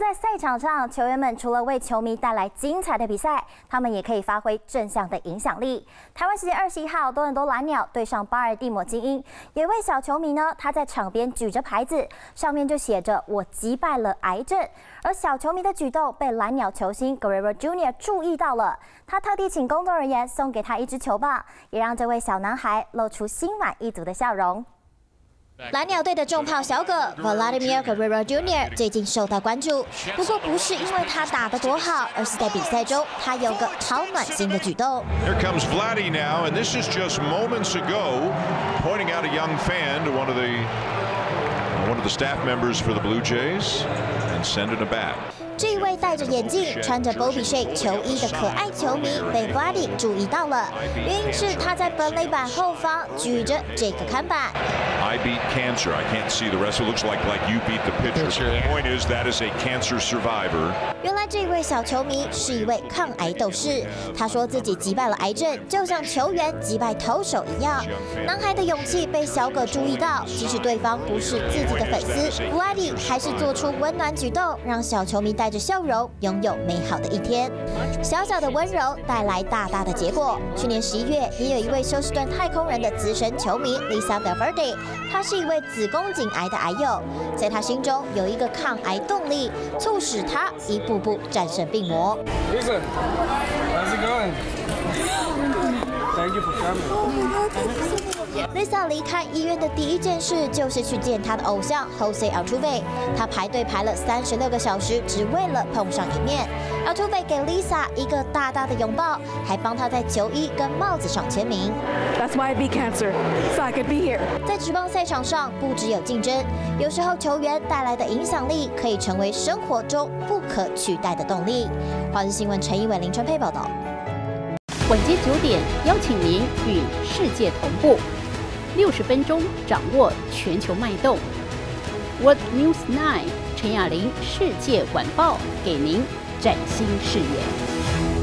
在赛场上，球员们除了为球迷带来精彩的比赛，他们也可以发挥正向的影响力。台湾时间21号，多伦多蓝鸟对上巴尔的摩精英，有一位小球迷呢，他在场边举着牌子，上面就写着"我击败了癌症"。而小球迷的举动被蓝鸟球星 Guerrero Jr. 注意到了，他特地请工作人员送给他一支球棒，也让这位小男孩露出心满意足的笑容。 蓝鸟队的重炮小葛 Vladimir Guerrero Jr. 最近受到关注，不过不是因为他打得多好，而是在比赛中他有个超暖心的举动。 Here comes Vladdy now, and this is just moments ago, pointing out a young fan to one of the staff members for the Blue Jays, and sending a bat. 这一位戴着眼镜、穿着 Bobby Shea 球衣的可爱球迷被 Vladdy 注意到了，原因是他在本垒板后方举着这个看板。 I beat cancer. I can't see the rest. It looks like you beat the pitcher. The point is that is a cancer survivor. 原来这位小球迷是一位抗癌斗士，他说自己击败了癌症，就像球员击败投手一样。男孩的勇气被小葛注意到，即使对方不是自己的粉丝 ，Vladdy 还是做出温暖举动，让小球迷带着笑容拥有美好的一天。小小的温柔带来大大的结果。去年11月，也有一位休斯顿太空人的资深球迷 Lisa Valverde。 他是一位子宫颈癌的癌友，在他心中有一个抗癌动力，促使他一步步战胜病魔。 Lisa, how's it going? Thank you for coming. Lisa 离开医院的第一件事就是去见她的偶像 Jose Altuve， 她排队排了36个小时，只为了碰上一面。Altuve 给 Lisa 一个大大的拥抱，还帮她在球衣跟帽子上签名。 That's why I beat cancer, so I could be here. 在职棒赛场上，不只有竞争，有时候球员带来的影响力可以成为生活中不可取代的动力。华视新闻陈一伟、林春佩报道。 晚间9点，邀请您与世界同步，60分钟掌握全球脉动。World News 9，陈雅玲世界晚报给您崭新视野。